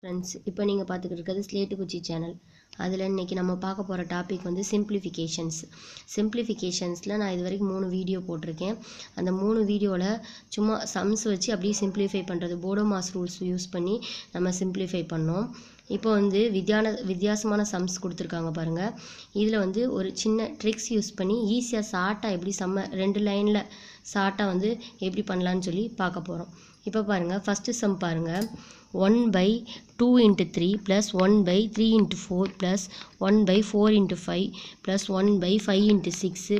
Friends, இப்போ நீங்க பார்த்துக்கிட்டு இருக்கிறது ஸ்லேட் குச்சி சேனல். அதில் இன்னைக்கு நம்ம பார்க்க போகிற டாபிக் வந்து சிம்பிளிஃபிகேஷன்ஸில் நான் இது வரைக்கும் 3 வீடியோ போட்டிருக்கேன். அந்த 3 வீடியோவில் சும்மா சம்ஸ் வச்சு அப்படியே சிம்பிளிஃபை பண்ணுறது போடோமாஸ் ரூல்ஸ் யூஸ் பண்ணி நம்ம சிம்பிளிஃபை பண்ணோம். இப்போ வந்து வித்தியாசமான சம்ஸ் கொடுத்துருக்காங்க பாருங்கள். இதில் வந்து ஒரு சின்ன ட்ரிக்ஸ் யூஸ் பண்ணி ஈஸியாக ஷார்ட்டாக எப்படி 2 லைனில் ஷார்ட்டாக வந்து எப்படி பண்ணலான்னு சொல்லி பார்க்க போகிறோம். இப்போ பாருங்கள், ஃபஸ்ட்டு சம் பாருங்கள். 1/2 × 3 + 1/3 × 4 + 1/4 × 5 + 1/5 × 6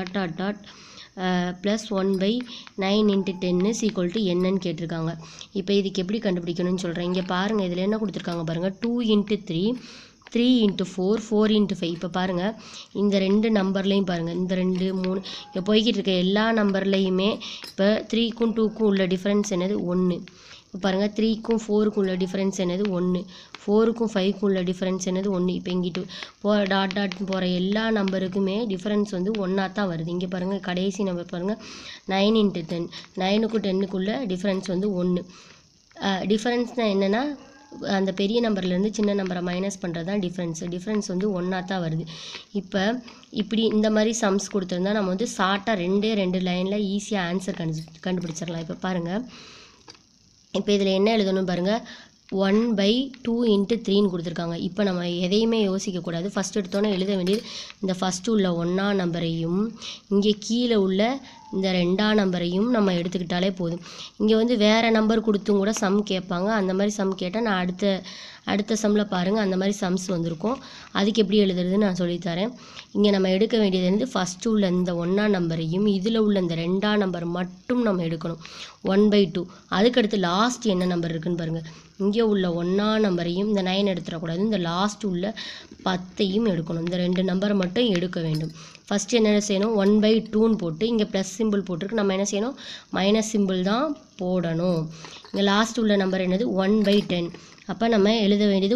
+ +1/9 × 10 = என்னன்னு கேட்டிருக்காங்க. இப்போ இதுக்கு எப்படி கண்டுபிடிக்கணும்னு சொல்கிறேன். இங்கே பாருங்கள், இதில் என்ன கொடுத்துருக்காங்க பாருங்கள். 2 × 3 3 × 4 4 × 5. இப்போ பாருங்கள், இந்த 2 நம்பர்லையும் பாருங்கள், இந்த 2 3 இப்போ போய்கிட்டு இருக்க எல்லா நம்பர்லையுமே இப்போ 3க்கும் 2க்கும் உள்ள டிஃப்ரென்ஸ் என்னது 1. இப்போ பாருங்கள், 3க்கும் 4க்கும் உள்ள டிஃப்ரென்ஸ் என்னது 1, 4க்கும் 5க்கும் உள்ள டிஃப்ரென்ஸ் என்னது 1. இப்போ இங்கிட்டு டாட் போகிற எல்லா நம்பருக்குமே டிஃப்ரென்ஸ் வந்து 1ஆக தான் வருது. இங்கே பாருங்கள், கடைசி நம்பர் பாருங்கள், 9 × 10 9க்கும் 10க்குள்ள டிஃப்ரென்ஸ் வந்து 1. டிஃப்ரென்ஸ்னால் என்னென்னா அந்த பெரிய நம்பர்லேருந்து சின்ன நம்பரை மைனஸ் பண்ணுறது தான் டிஃப்ரென்ஸ் வந்து 1ஆக தான் வருது. இப்போ இப்படி இந்த மாதிரி சம்ஸ் கொடுத்துருந்தா நம்ம வந்து ஷார்ட்டாக 2 லைனில் ஈஸியாக ஆன்சர் கண்டுபிடிச்சிடலாம். இப்போ பாருங்கள், இப்போ இதில் என்ன எழுதணும் பாருங்கள். 1/2 × 3ன்னு கொடுத்துருக்காங்க. இப்போ நம்ம எதையுமே யோசிக்கக்கூடாது. ஃபஸ்ட் எடுத்தோன்னே எழுத வேண்டியது இந்த ஃபஸ்ட்டு உள்ள 1ஆம் நம்பரையும் இங்கே கீழே உள்ள இந்த 2ஆம் நம்பரையும் நம்ம எடுத்துக்கிட்டாலே போதும். இங்கே வந்து வேறு நம்பர் கொடுத்தும் கூட சம் கேட்பாங்க. அந்த மாதிரி சம் கேட்டால் நான் அடுத்த சம்மில் பாருங்கள், அந்த மாதிரி சம்ஸ் வந்திருக்கும். அதுக்கு எப்படி எழுதுறதுன்னு நான் சொல்லித்தரேன். இங்கே நம்ம எடுக்க வேண்டியது வந்து ஃபஸ்ட்டு உள்ள இந்த 1ஆம் நம்பரையும் இதில் உள்ள இந்த 2ஆம் நம்பர் மட்டும் நம்ம எடுக்கணும். 1/2. அதுக்கடுத்து லாஸ்ட் என்ன நம்பர் இருக்குதுன்னு பாருங்கள். இங்கே உள்ள 1ஆம் நம்பரையும் இந்த 9 எடுத்துடக்கூடாது, இந்த லாஸ்ட் உள்ள 10ஐயும் எடுக்கணும். இந்த 2 நம்பரை மட்டும் எடுக்க வேண்டும். ஃபஸ்ட்டு என்ன செய்யணும், 1/2ன்னு போட்டு இங்கே ப்ளஸ் சிம்பிள் போட்டிருக்கு. நம்ம என்ன செய்யணும், மைனஸ் சிம்பிள் தான் போடணும். இங்கே லாஸ்ட் உள்ள நம்பர் என்னது 1/10. அப்போ நம்ம எழுத வேண்டியது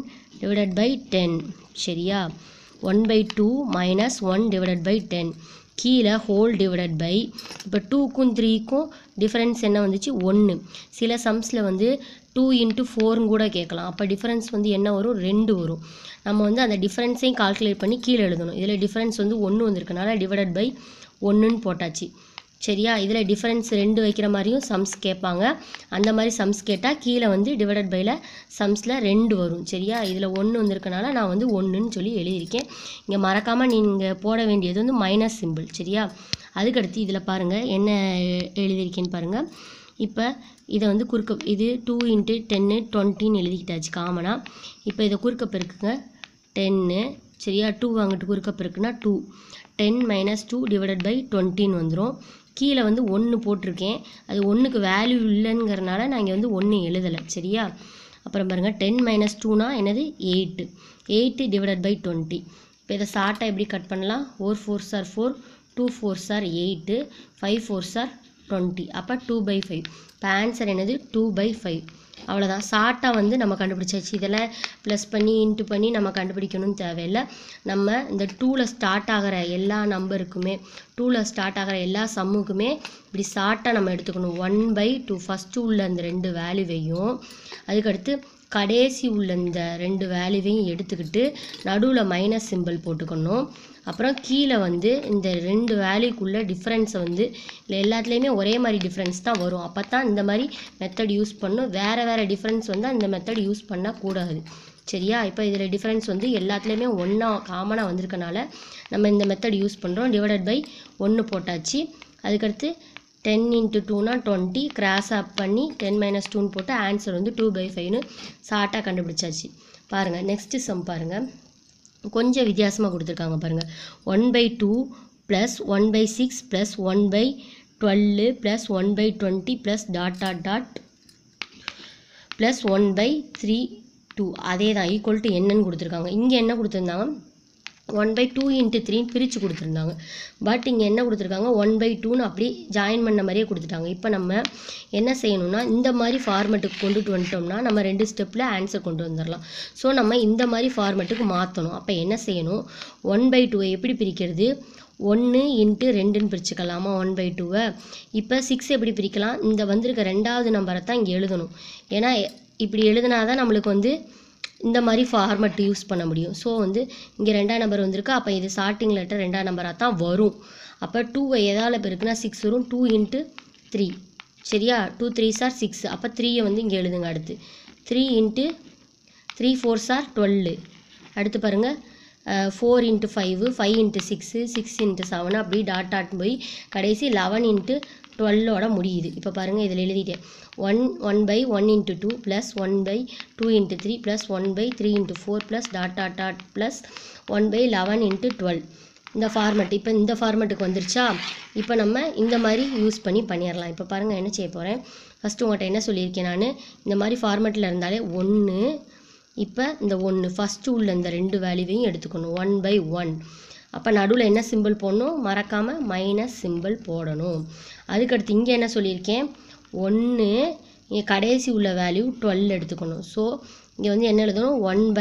1/10. சரியா? 1/2 - 1/10 கீழே ஹோல் டிவைடட் பை. இப்போ 2க்கும் 3க்கும் டிஃப்ரென்ஸ் என்ன வந்துச்சு 1. சில சம்ஸில் வந்து 2 × 4ன்னு கூட கேட்கலாம். அப்போ டிஃப்ரென்ஸ் வந்து என்ன வரும், 2 வரும். நம்ம வந்து அந்த டிஃப்ரென்ஸையும் கால்குலேட் பண்ணி கீழே எழுதணும். இதில் டிஃப்ரென்ஸ் வந்து 1 வந்திருக்கனால டிவைடட் பை 1ன்னு போட்டாச்சு. சரியா? இதில் டிஃப்ரென்ஸ் 2 வைக்கிற மாதிரியும் சம்ஸ் கேட்பாங்க. அந்த மாதிரி சம்ஸ் கேட்டால் கீழே வந்து டிவைடட் பையில் சம்ஸில் 2 வரும். சரியா? இதில் 1 வந்திருக்கனால நான் வந்து 1ன்னு சொல்லி எழுதியிருக்கேன். இங்கே மறக்காமல் நீங்கள் போட வேண்டியது வந்து மைனஸ் சிம்பிள். சரியா? அதுக்கடுத்து இதில் பாருங்கள் என்ன எழுதியிருக்கேன்னு பாருங்கள். இப்போ இதை வந்து இது 2 × 10 20ன்னு எழுதிக்கிட்டாச்சு காமனாக. இப்போ இதை குறுக்க பெருக்குங்க 10. சரியா? 2 வாங்கிட்டு குறுக்க பெருக்குன்னா 2. 10 - 2 / 20ன்னு வந்துடும். கீழே வந்து 1 போட்டிருக்கேன். அது 1க்கு வேல்யூ இல்லைங்கிறனால நான் இங்கே வந்து 1 எழுதலை. சரியா? அப்புறம் பாருங்கள், 10 - 2னா என்னது 8. 8 / 20. இப்போ இதை ஷார்ட்டாக எப்படி கட் பண்ணலாம். 4 4s are 4, 2 4s are 8, 5 4s are 20. அப்போ 2/5. இப்போ ஆன்சர் என்னது 2/5. அவ்வளோதான். ஷார்ட்டாக வந்து நம்ம கண்டுபிடிச்சாச்சு. இதெல்லாம் ப்ளஸ் பண்ணி இன்ட்டு பண்ணி நம்ம கண்டுபிடிக்கணும்னு தேவையில்லை. நம்ம இந்த 2ல் ஸ்டார்ட் ஆகிற எல்லா நம்பருக்குமே 2ல் ஸ்டார்ட் ஆகிற எல்லா சம்முக்குமே இப்படி ஷார்ட்டாக நம்ம எடுத்துக்கணும். 1/2 ஃபஸ்ட்டு உள்ள இந்த 2 வேல்யூவையும் அதுக்கடுத்து கடைசி உள்ள இந்த 2 வேல்யூவையும் எடுத்துக்கிட்டு நடுவில் மைனஸ் சிம்பிள் போட்டுக்கணும். அப்புறம் கீழே வந்து இந்த 2 வேல்யூக்குள்ள டிஃப்ரென்ஸை வந்து இல்லை எல்லாத்துலேயுமே ஒரே மாதிரி டிஃப்ரென்ஸ் தான் வரும். அப்போ தான் இந்த மாதிரி மெத்தட் யூஸ் பண்ணணும். வேறு டிஃப்ரென்ஸ் வந்து அந்த மெத்தட் யூஸ் பண்ணக்கூடாது. சரியா? இப்போ இதில் டிஃப்ரென்ஸ் வந்து எல்லாத்துலேயுமே ஒன்றா காமனாக வந்திருக்கனால நம்ம இந்த மெத்தட் யூஸ் பண்ணுறோம். டிவைடட் பை 1 போட்டாச்சு. அதுக்கடுத்து 10 × 2னா 20 கிராஸ் ஆப் பண்ணி 10 - 2ன்னு போட்டு ஆன்சர் வந்து 2/5ன்னு ஷார்ட்டாக கண்டுபிடிச்சாச்சு. பாருங்கள், நெக்ஸ்ட்டு சம் பாருங்கள். கொஞ்சம் வித்தியாசமாக கொடுத்துருக்காங்க பாருங்கள். 1/2 + 1/6 + 1/12 + 1/20 + +1/32. அதே தான் ஈக்குவல் டு என்னன்னு கொடுத்துருக்காங்க. இங்கே என்ன கொடுத்துருந்தாங்க, 1/2 × 3 பிரித்து கொடுத்துருந்தாங்க. பட் இங்கே என்ன கொடுத்துருக்காங்க, 1/2ன்னு அப்படி ஜாயின் பண்ண மாதிரியே கொடுத்துட்டாங்க. இப்போ நம்ம என்ன செய்யணும்னா இந்த மாதிரி ஃபார்மெட்டுக்கு கொண்டுட்டு வந்துட்டோம்னா நம்ம 2 ஸ்டெப்பில் ஆன்சர் கொண்டு வந்துடலாம். ஸோ நம்ம இந்த மாதிரி ஃபார்மெட்டுக்கு மாற்றணும். அப்போ என்ன செய்யணும், 1/2 எப்படி பிரிக்கிறது, 1 × 2ன்னு பிரிச்சுக்கலாமா 1/2. இப்போ 6 எப்படி பிரிக்கலாம், இந்த வந்திருக்க 2ஆவது நம்பரை தான் இங்கே எழுதணும். ஏன்னா இப்படி எழுதுனா தான் நம்மளுக்கு வந்து இந்த மாதிரி ஃபார்மட் யூஸ் பண்ண முடியும். ஸோ வந்து இங்கே 2ஆம் நம்பர் வந்திருக்கு, அப்போ இது ஸ்டார்டிங் லெட்டர் 2ஆம் நம்பராக தான் வரும். அப்போ 2வை எதால் பெருக்குனா 6 வரும். 2 × 3 சரியா, 2 3s are 6. அப்போ 3யை வந்து இங்கே எழுதுங்க. அடுத்து 3 × 3 4s are 12. அடுத்து பாருங்கள் 4 × 5 5 × 6 6 × 7 அப்படி டாட் போய் கடைசி 11 × 12ஓட முடியுது. இப்போ பாருங்கள் இதில் எழுதிட்டேன் 1/1 × 2 + 1/2 × 3 + 1/3 × 4 + டாட் + 1/11 × 12. இந்த ஃபார்மெட் இப்போ இந்த ஃபார்மெட்டுக்கு வந்துருச்சா. இப்போ நம்ம இந்த மாதிரி யூஸ் பண்ணிடலாம். இப்போ பாருங்கள் என்ன செய்ய போகிறேன். ஃபஸ்ட்டு உங்கள்கிட்ட என்ன சொல்லியிருக்கேன் நான், இந்த மாதிரி ஃபார்மெட்டில் இருந்தாலே 1. இப்போ இந்த 1 ஃபஸ்ட்டு உள்ள இந்த 2 வேல்யூவையும் எடுத்துக்கணும் 1/1. அப்போ நடுவில் என்ன சிம்பிள் போடணும், மறக்காமல் மைனஸ் சிம்பிள் போடணும். அதுக்கடுத்து இங்கே என்ன சொல்லியிருக்கேன் 1, இங்கே கடைசி உள்ள வேல்யூ 12 எடுத்துக்கணும். ஸோ இங்கே வந்து என்ன எழுதணும்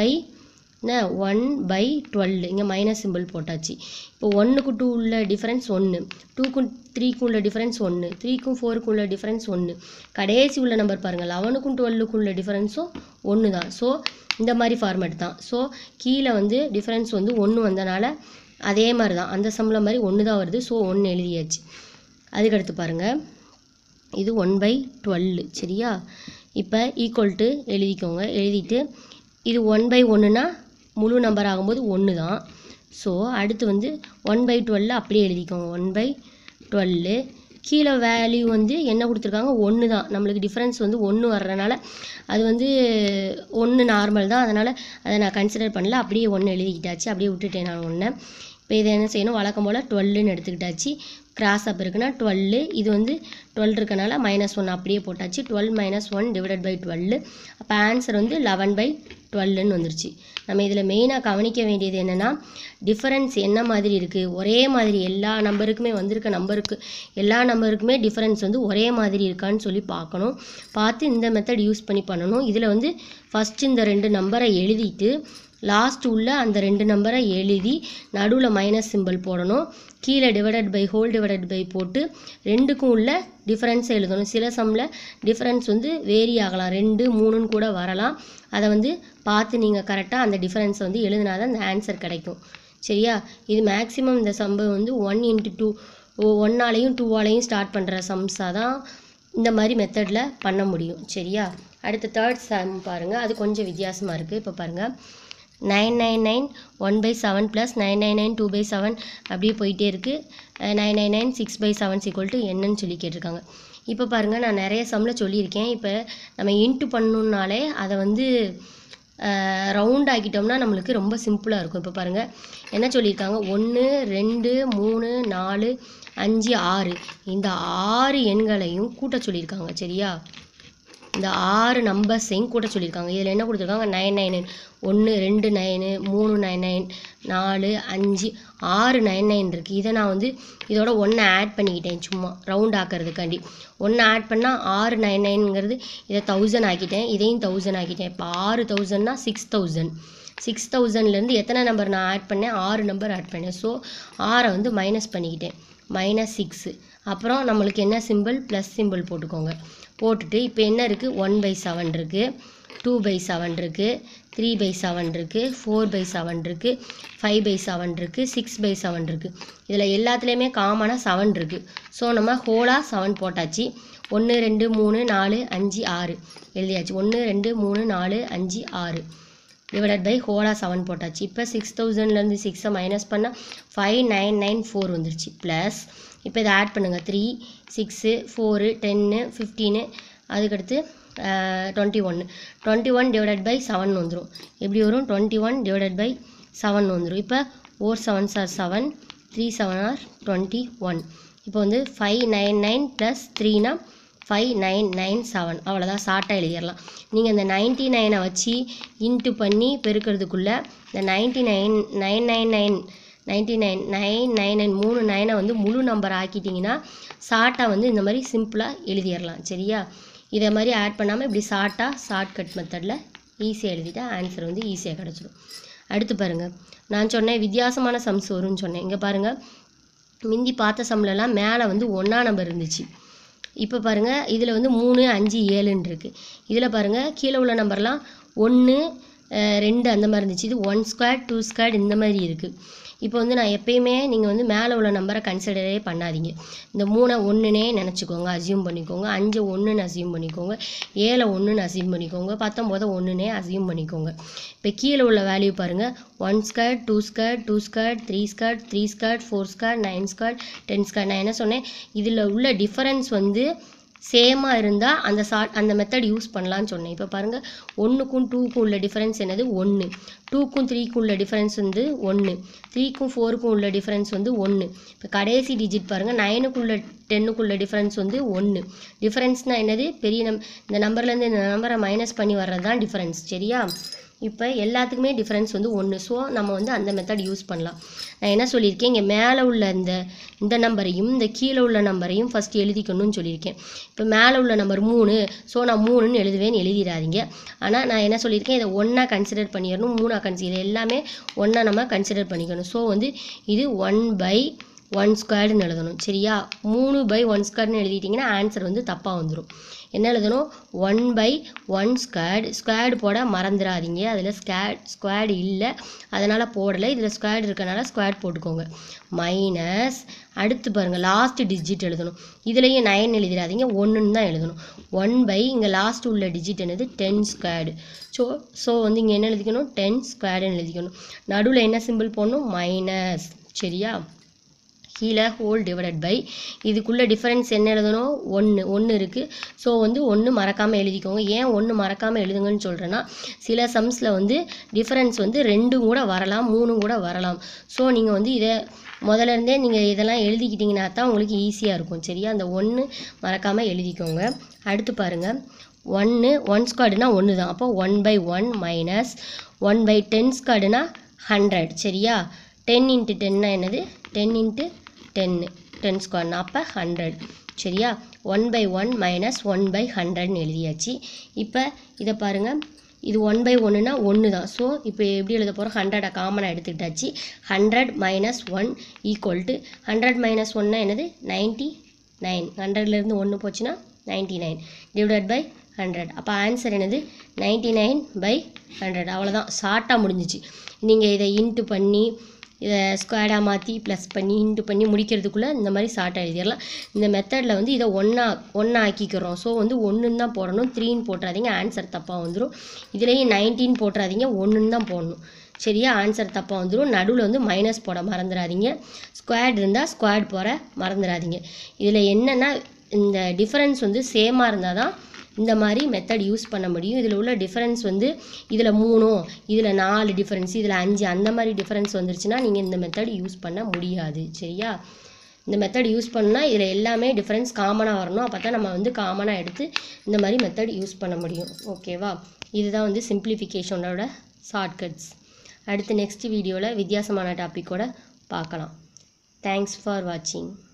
1/12. இங்கே மைனஸ் சிம்பிள் போட்டாச்சு. இப்போ 1க்கு 2 உள்ள டிஃப்ரென்ஸ் 1, 2க்கும் 3க்கும் உள்ள டிஃப்ரென்ஸ் 1, 3க்கும் 4க்கும் உள்ள டிஃப்ரென்ஸ் 1. கடைசி உள்ள நம்பர் பாருங்கள் 11க்கும் 12க்கும் உள்ள டிஃப்ரென்ஸும் 1 தான். ஸோ இந்த மாதிரி ஃபார்மேட் தான். ஸோ கீழே வந்து டிஃப்ரென்ஸ் வந்து 1 வந்தனால அதே மாதிரி தான் அந்த சம்மில் மாதிரி 1 தான் வருது. ஸோ 1 எழுதியாச்சு. அதுக்கடுத்து பாருங்கள் இது 1/12 சரியா. இப்போ ஈக்குவல் டு எழுதிக்கோங்க. எழுதிட்டு இது 1/1னா முழு நம்பர் ஆகும்போது 1 தான். ஸோ அடுத்து வந்து 1/12 அப்படியே எழுதிக்கோங்க 1/12. கீழே வேல்யூ வந்து என்ன கொடுத்துருக்காங்க 1 தான். நம்மளுக்கு டிஃப்ரென்ஸ் வந்து 1 வர்றதுனால அது வந்து 1 நார்மல் தான், அதனால் அதை நான் கன்சிடர் பண்ணல, அப்படியே 1 எழுதிக்கிட்டாச்சு. அப்படியே விட்டுட்டேன் நான் 1. இப்போ இதை என்ன செய்யணும், வழக்கம் போல் 12ன்னு எடுத்துக்கிட்டாச்சு. கிராஸ் அப் இருக்குன்னா 12, இது வந்து 12 இருக்கனால -1 அப்படியே போட்டாச்சு. 12 - 1 / 12. அப்போ ஆன்சர் வந்து 11/12ன்னு வந்துருச்சு. நம்ம இதில் மெயினாக கவனிக்க வேண்டியது என்னென்னா, டிஃபரன்ஸ் என்ன மாதிரி இருக்குது, ஒரே மாதிரி எல்லா நம்பருக்குமே வந்திருக்க நம்பருக்கு எல்லா நம்பருக்குமே டிஃபரன்ஸ் வந்து ஒரே மாதிரி இருக்கான்னு சொல்லி பார்க்கணும். பார்த்து இந்த மெத்தட் யூஸ் பண்ணணும். இதில் வந்து ஃபஸ்ட்டு இந்த 2 நம்பரை எழுதிட்டு லாஸ்ட் உள்ள அந்த 2 நம்பரை எழுதி நடுவில் மைனஸ் சிம்பிள் போடணும். கீழே ஹோல் டிவைடட் பை போட்டு 2க்கும் உள்ள டிஃப்ரென்ஸை எழுதணும். சில சம்மில் டிஃப்ரென்ஸ் வந்து வேரி ஆகலாம், 2 3ன்னு கூட வரலாம். அதை வந்து பார்த்து நீங்கள் கரெக்டாக அந்த டிஃப்ரென்ஸை வந்து எழுதினா தான் அந்த ஆன்சர் கிடைக்கும் சரியா. இது மேக்ஸிமம் இந்த சம்பவம் வந்து 1 × 2 1ஆலையும் 2ஆலையும் ஸ்டார்ட் பண்ணுற சம்ஸாக தான் இந்த மாதிரி மெத்தடில் பண்ண முடியும் சரியா. அடுத்த தேர்ட் சம் பாருங்கள், அது கொஞ்சம் வித்தியாசமாக இருக்குது. இப்போ பாருங்கள் 999 1/7 + 999 2/7 அப்படியே போயிட்டே இருக்குது. 999 6/7 என்னன்னு சொல்லி கேட்டிருக்காங்க. இப்போ பாருங்கள் நான் நிறைய சம்மில் சொல்லியிருக்கேன். இப்போ நம்ம இன்ட்டு பண்ணணுன்னாலே அதை வந்து ரவுண்ட் ஆக்கிட்டோம்னா நம்மளுக்கு ரொம்ப சிம்பிளாக இருக்கும். இப்போ பாருங்கள் என்ன சொல்லியிருக்காங்க 1 2 3 4 5 6 இந்த 6 எண்களையும் கூட்ட சொல்லியிருக்காங்க சரியா. இந்த 6 நம்பர்ஸையும் கூட்ட சொல்லியிருக்காங்க. இதில் என்ன கொடுத்துருக்காங்க 999 1 2 9 3 99 4 5 6 99 இருக்குது. இதை நான் வந்து இதோட 1 ஆட் பண்ணிக்கிட்டேன் சும்மா ரவுண்ட் ஆக்கிறதுக்காண்டி. 1 ஆட் பண்ணால் 6 99ங்கிறது இதை 1000 ஆக்கிட்டேன், இதையும் 1000 ஆக்கிட்டேன். இப்போ 6000னா 6000. 6000லேருந்து எத்தனை நம்பர் நான் ஆட் பண்ணேன், 6 நம்பர் ஆட் பண்ணேன். ஸோ 6 வந்து மைனஸ் பண்ணிக்கிட்டேன் -6. அப்புறம் நம்மளுக்கு என்ன சிம்பிள் ப்ளஸ் சிம்பிள் போட்டுக்கோங்க. போட்டுட்டு இப்போ என்ன இருக்குது 1/7 இருக்குது, 2/7 இருக்குது, 3/7 இருக்குது, 4/7 இருக்குது, 5/7 இருக்குது, 6/7 இருக்குது. இதில் எல்லாத்துலேயுமே காமனாக 7 இருக்குது. ஸோ நம்ம ஹோலாக 7 போட்டாச்சு. 1 2 3 4 5 6 எழுதியாச்சு. 1 2 3 4 5 6 டிவைடட் பை ஹோலாக 7 போட்டாச்சு. இப்போ 6000லேருந்து 6 மைனஸ் பண்ணால் 5994 வந்துருச்சு. ப்ளஸ் இப்போ இதை ஆட் பண்ணுங்கள் 3 6 4 10 15 அதுக்கடுத்து 21 டிவைடட் பை 7 வந்துடும். எப்படி வரும் 21 டிவைடட் பை 7 வந்துடும். இப்போ 4 7s are 7 3 7 are 21. இப்போ வந்து 599 + 3னா 5997 அவ்வளோதான். ஷார்ட்டாக எழுதிடலாம். நீங்கள் இந்த 99 வச்சு இன்ட்டு பண்ணி பெருக்கிறதுக்குள்ளே இந்த 999 3 9 வந்து முழு நம்பர் ஆக்கிட்டிங்கன்னா ஷார்ட்டாக வந்து இந்த மாதிரி சிம்பிளாக எழுதிடலாம் சரியா. இதை மாதிரி ஆட் பண்ணாமல் இப்படி ஷார்ட்கட் மெத்தடில் ஈஸியாக எழுதிட்டா ஆன்சர் வந்து ஈஸியாக கிடச்சிடும். அடுத்து பாருங்கள் நான் சொன்னேன் வித்தியாசமான சம்ஸ் வரும்னு சொன்னேன். இங்கே பாருங்கள் முந்தி பார்த்த சம்லலாம் மேலே வந்து 1ஆம் நம்பர் இருந்துச்சு, இப்போ பாருங்கள் இதில் வந்து 3 5 7ன்னு இருக்குது. இதில் பாருங்கள் கீழே உள்ள நம்பர்லாம் 1 2 அந்த மாதிரி இருந்துச்சு. இது 1 ஸ்கொயர் 2 ஸ்கொயர் இந்த மாதிரி இருக்குது. இப்போ வந்து நான் எப்பயுமே நீங்கள் வந்து மேலே உள்ள நம்பரை கன்சிடரே பண்ணாதீங்க. இந்த 3 1னே நினச்சிக்கோங்க, அசியூம் பண்ணிக்கோங்க. 5 1ன்னு அசியூம் பண்ணிக்கோங்க. 7 1ன்னு அசியூம் பண்ணிக்கோங்க. 19 1னே அசியூம் பண்ணிக்கோங்க. இப்போ கீழே உள்ள வேல்யூ பாருங்கள் 1 square 2 square 2 square 3 square 3 square 4 square 9 square 10 square. நான் என்ன சொன்னேன், இதில் உள்ள டிஃபரன்ஸ் வந்து சேமாக இருந்தால் அந்த மெத்தட் யூஸ் பண்ணலான்னு சொன்னேன். இப்போ பாருங்கள் 1க்கும் 2க்கும் உள்ள டிஃபரன்ஸ் என்னது 1, 2க்கும் 3க்கும் உள்ள டிஃபரன்ஸ் வந்து 1, 3க்கும் 4க்கும் உள்ள டிஃபரன்ஸ் வந்து 1. இப்போ கடைசி டிஜிட் பாருங்கள் 9க்குள்ள 10க்குள்ள டிஃபரன்ஸ் வந்து 1. டிஃபரன்ஸ்னால் என்னது, இந்த நம்பர்லேருந்து இந்த நம்பரை மைனஸ் பண்ணி வர்றது தான் டிஃபரன்ஸ். சரியா? இப்போ எல்லாத்துக்குமே டிஃபரன்ஸ் வந்து 1. ஸோ நம்ம வந்து அந்த மெத்தட் யூஸ் பண்ணலாம். நான் என்ன சொல்லியிருக்கேன், இங்கே மேலே உள்ள இந்த நம்பரையும் இந்த கீழே உள்ள நம்பரையும் ஃபஸ்ட்டு எழுதிக்கணும்னு சொல்லியிருக்கேன். இப்போ மேலே உள்ள நம்பர் 3, ஸோ நான் 3ன்னு எழுதுவேன்னு எழுதிடாதீங்க. ஆனால் நான் என்ன சொல்லியிருக்கேன், இதை 1ஆ கன்சிடர் பண்ணிடணும், 3ஆ கன்சிடர், எல்லாமே 1ஆ நம்ம கன்சிடர் பண்ணிக்கணும். ஸோ வந்து இது 1/1 ஸ்கொயர்டுன்னு எழுதணும். சரியா? 3/1 ஸ்கொயர்டுன்னு எழுதிட்டிங்கன்னா ஆன்சர் வந்து தப்பாக வந்துடும். என்ன எழுதணும், 1/1 ஸ்கொயர்டு போட மறந்துடாதீங்க. அதில் ஸ்கொயர்டு இல்லை, அதனால் போடலை. இதில் ஸ்கொயர்டு இருக்கனால ஸ்கொயர்டு போட்டுக்கோங்க. மைனஸ் அடுத்து பாருங்கள் லாஸ்ட் டிஜிட் எழுதணும். இதுலேயும் 9 எழுதிடாதீங்க, 1ன்னு தான் எழுதணும். 1/ இங்கே லாஸ்ட் உள்ள டிஜிட் என்னது 10 ஸ்கொயர்டு. ஸோ வந்து இங்கே என்ன எழுதிக்கணும், 10 ஸ்கொயர்டுன்னு எழுதிக்கணும். நடுவில் என்ன சிம்பிள் போடணும், மைனஸ். சரியா? கீழே ஹோல் டிவைடட் பை இதுக்குள்ளே டிஃபரன்ஸ் என்ன எழுதணும், 1 இருக்குது. ஸோ வந்து 1 மறக்காமல் எழுதிக்கோங்க. ஏன் 1 மறக்காமல் எழுதுங்கன்னு சொல்கிறேன்னா, சில சம்ஸில் வந்து டிஃபரன்ஸ் வந்து 2 கூட வரலாம், 3 கூட வரலாம். ஸோ நீங்கள் வந்து இதை முதல்ல இருந்தே நீங்கள் இதெல்லாம் எழுதிக்கிட்டிங்கன்னா தான் உங்களுக்கு ஈஸியாக இருக்கும். சரியா? அந்த 1 மறக்காமல் எழுதிக்கோங்க. அடுத்து பாருங்கள் 1 ஸ்கொயர்டுனா 1 தான். அப்போ 1/1 மைனஸ் 1/10 ஸ்கொயர்டுனா 100. சரியா? 10 × 10னா என்னது, 10 × 10 ஸ்கொயர்னா அப்போ 100. சரியா? 1/1 மைனஸ் 1/100ன்னு எழுதியாச்சு. இப்போ இதை பாருங்கள், இது 1/1னா 1 தான். ஸோ இப்போ எப்படி எழுத போகிறோம், 100 காமனாக எடுத்துக்கிட்டாச்சு. 100 மைனஸ் 1 ஈக்குவல் டு 100 மைனஸ் 1னா என்னது 99. 100லேருந்து 1 போச்சுன்னா 99 டிவைடட் பை 100. அப்போ ஆன்சர் என்னது 99/100. அவ்வளோதான், ஷார்ட்டாக முடிஞ்சிச்சு. நீங்கள் இதை இன்ட்டு பண்ணி இதை ஸ்கொயர்டாக மாற்றி ப்ளஸ் பண்ணி இன்ட்டு பண்ணி முடிக்கிறதுக்குள்ளே இந்த மாதிரி ஷார்ட்டாக எழுதிடலாம். இந்த மெத்தடில் வந்து இதை ஒன்றா ஆக்கிக்கிறோம். ஸோ வந்து 1ன்னு தான் போடணும், 3ன்னு போட்டுறாதீங்க, ஆன்சர் தப்பாக வந்துடும். இதுலேயும் 19 போட்டுறாதீங்க, 1ன்னு தான் போடணும். சரியா? ஆன்சர் தப்பாக வந்துடும். நடுவில் வந்து மைனஸ் போட மறந்துடாதீங்க. ஸ்கொயர்டு இருந்தால் ஸ்கொயர்டு போட மறந்துடாதீங்க. இதில் என்னென்னா, இந்த டிஃபரன்ஸ் வந்து சேமாக இருந்தால் தான் இந்த மாதிரி மெத்தட் யூஸ் பண்ண முடியும். இதில் உள்ள டிஃபரன்ஸ் வந்து இதில் 3, இதில் 4 டிஃபரன்ஸ், இதில் 5 அந்த மாதிரி டிஃபரன்ஸ் வந்துருச்சுன்னா நீங்கள் இந்த மெத்தட் யூஸ் பண்ண முடியாது. சரியா? இந்த மெத்தட் யூஸ் பண்ணால் இதில் எல்லாமே டிஃபரன்ஸ் காமனாக வரணும். அப்போ தான் நம்ம வந்து காமனாக எடுத்து இந்த மாதிரி மெத்தட் யூஸ் பண்ண முடியும். ஓகேவா? இதுதான் வந்து சிம்பிளிஃபிகேஷனோட ஷார்ட்கட்ஸ். அடுத்து நெக்ஸ்ட் வீடியோவில் வித்தியாசமான டாப்பிக்கோட பார்க்கலாம். தேங்க்ஸ் ஃபார் வாட்சிங்.